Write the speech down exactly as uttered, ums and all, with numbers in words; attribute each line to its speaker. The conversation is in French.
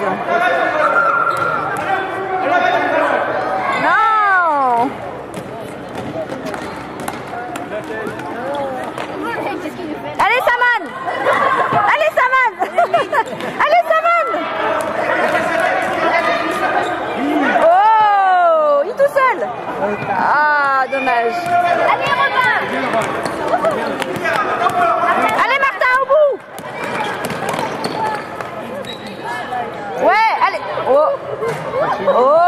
Speaker 1: Non. Allez, Saman. Allez, Saman. Allez, Saman. Oh, il est tout seul. Ah, dommage. Allez, Robin. Allez, Martin, au bout. Ouais, allez. Oh. Oh.